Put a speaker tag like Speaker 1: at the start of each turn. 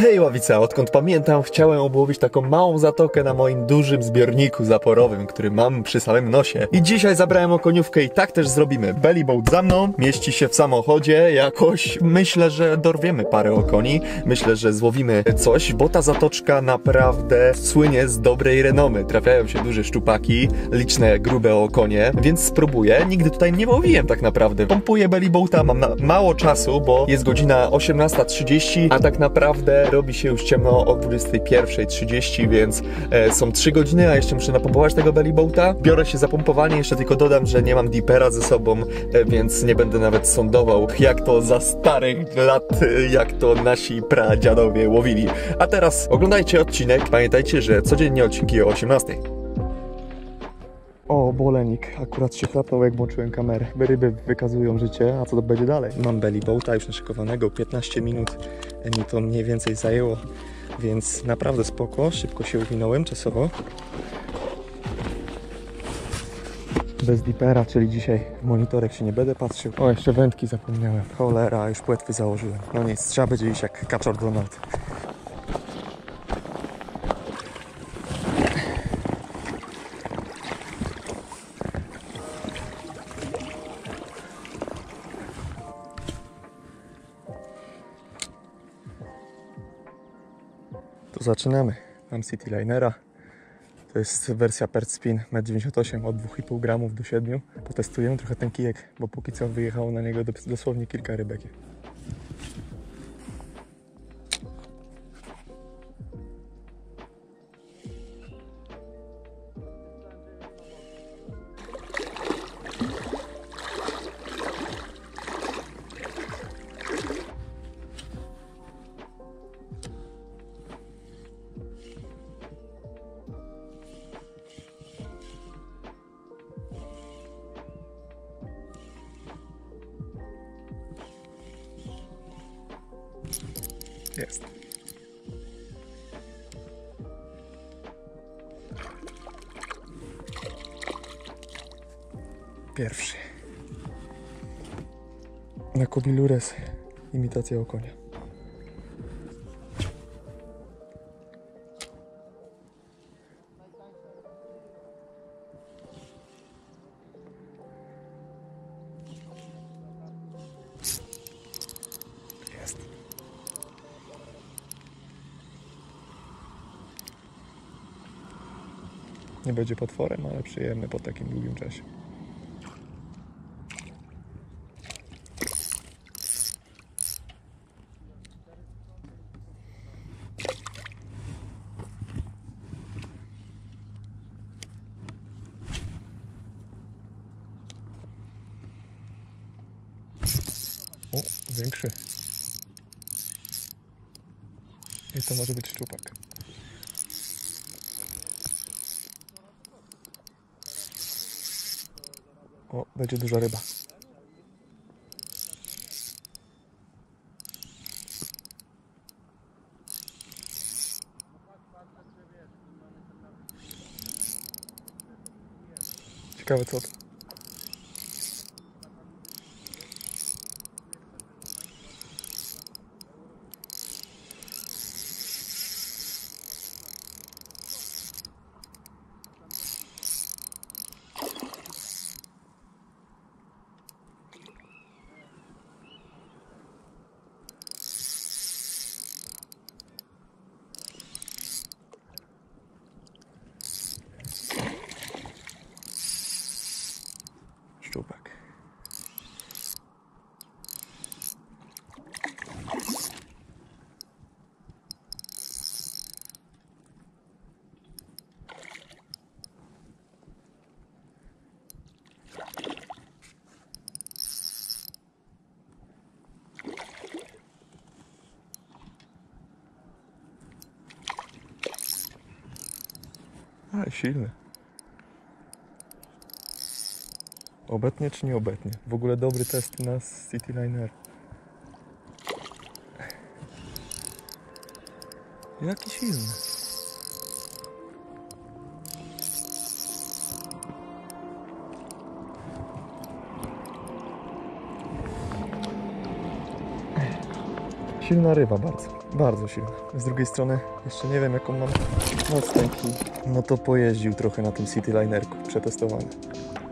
Speaker 1: Hej ławica, odkąd pamiętam, chciałem obłowić taką małą zatokę na moim dużym zbiorniku zaporowym, który mam przy samym nosie. I dzisiaj zabrałem okoniówkę i tak też zrobimy. Belly boat za mną, mieści się w samochodzie, jakoś myślę, że dorwiemy parę okoni. Myślę, że złowimy coś, bo ta zatoczka naprawdę słynie z dobrej renomy. Trafiają się duże szczupaki, liczne grube okonie, więc spróbuję. Nigdy tutaj nie łowiłem tak naprawdę. Pompuję belly boata, mam mało czasu, bo jest godzina 18:30, a tak naprawdę robi się już ciemno o 21:30, więc są 3 godziny, a jeszcze muszę napompować tego belly boata. Biorę się za pompowanie, jeszcze tylko dodam, że nie mam deepera ze sobą, więc nie będę nawet sondował, jak to za starych lat, jak to nasi pradziadowie łowili. A teraz oglądajcie odcinek. Pamiętajcie, że codziennie odcinki o 18:00. O, bolenik. Akurat się chlapnął, jak włączyłem kamerę. Ryby wykazują życie, a co to będzie dalej? Mam belly boata już naszykowanego, 15 minut mi to mniej więcej zajęło, więc naprawdę spoko, szybko się uwinąłem czasowo. Bez deepera, czyli dzisiaj w monitorek się nie będę patrzył. O, jeszcze wędki zapomniałem. Cholera, już płetwy założyłem. No nic, trzeba będzie iść jak kaczor Donald. To zaczynamy. Mam Citylinera. To jest wersja Perch Spin 1,98 m od 2,5 g do 7. Potestujemy trochę ten kijek, bo póki co wyjechało na niego dosłownie kilka rybek. Jest. Pierwszy. Na Kobilures imitacja okonia. Nie będzie potworem, ale przyjemny po takim długim czasie. O, większy. I to może być szczupak. O, będzie duża ryba. Ciekawe co to. Szczupak. Ale silny. Obetnie czy nie obetnie? W ogóle dobry test na Cityliner. Jaki silny. Silna ryba bardzo silna. Z drugiej strony jeszcze nie wiem jaką mam moc ten kij. No to pojeździł trochę na tym Citylinerku, przetestowany.